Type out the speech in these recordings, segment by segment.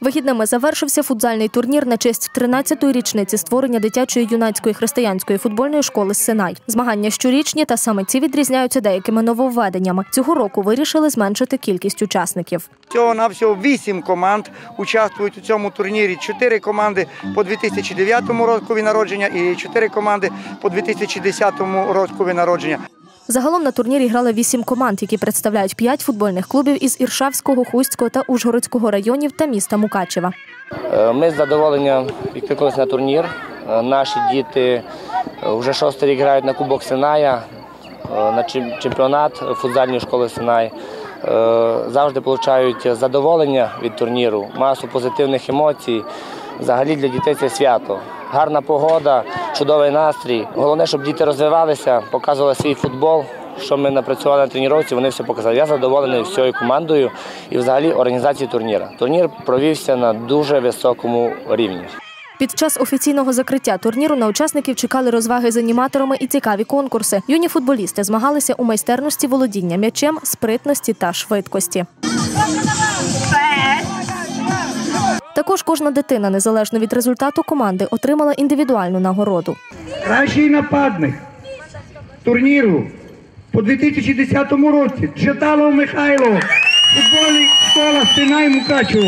Вихідними завершився футзальний турнір на честь 13-ї річниці створення дитячої юнацької християнської футбольної школи «Синай». Змагання щорічні, та саме ці відрізняються деякими нововведеннями. Цього року вирішили зменшити кількість учасників. Всього-навсього 8 команд участвують у цьому турнірі. 4 команди по 2009 рокові народження і 4 команди по 2010 рокові народження. Загалом на турнірі грали 8 команд, які представляють 5 футбольних клубів із Іршавського, Хустського та Ужгородського районів та міста Мукачева. Ми з задоволенням відкликалися на турнір. Наші діти вже 6-й рік грають на Кубок Синая, на чемпіонат футзальної школи «Синай». Завжди отримують задоволення від турніру, масу позитивних емоцій. Взагалі для дітей це свято. Гарна погода, чудовий настрій. Головне, щоб діти розвивалися, показували свій футбол. Що ми напрацювали на тренуванні, вони все показали. Я задоволений всією командою і взагалі організацією турніру. Турнір провівся на дуже високому рівні. Під час офіційного закриття турніру на учасників чекали розваги з аніматорами і цікаві конкурси. Юні футболісти змагалися у майстерності володіння м'ячем, спритності та швидкості. Також кожна дитина, незалежно від результату команди, отримала індивідуальну нагороду. Кращий нападник турніру по 2010 році – Джеталов Михайло, футбольна школа «Синай» Мукачево.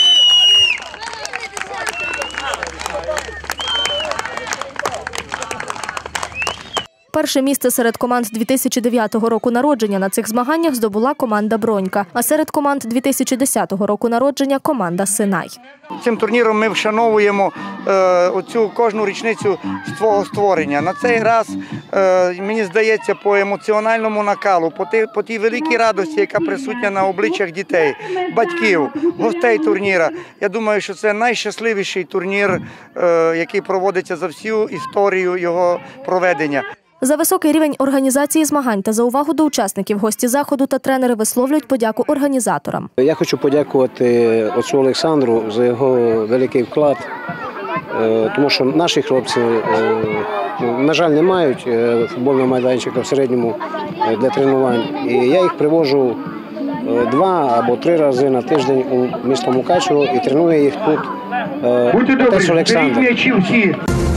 Перше місце серед команд 2009 року народження на цих змаганнях здобула команда «Бронька», а серед команд 2010 року народження – команда «Синай». Цим турніром ми вшановуємо оцю кожну річницю свого створення. На цей раз, мені здається, по емоціональному накалу, по тій великій радості, яка присутня на обличчях дітей, батьків, гостей турніра. Я думаю, що це найщасливіший турнір, який проводиться за всю історію його проведення. За високий рівень організації змагань та за увагу до учасників гості заходу та тренери висловлюють подяку організаторам. Я хочу подякувати отцу Олександру за його великий вклад, тому що наші хлопці, на жаль, не мають футбольного майданчика в середньому для тренувань. І я їх привожу 2 або 3 рази на тиждень у місто Мукачево і треную їх тут отець Олександр.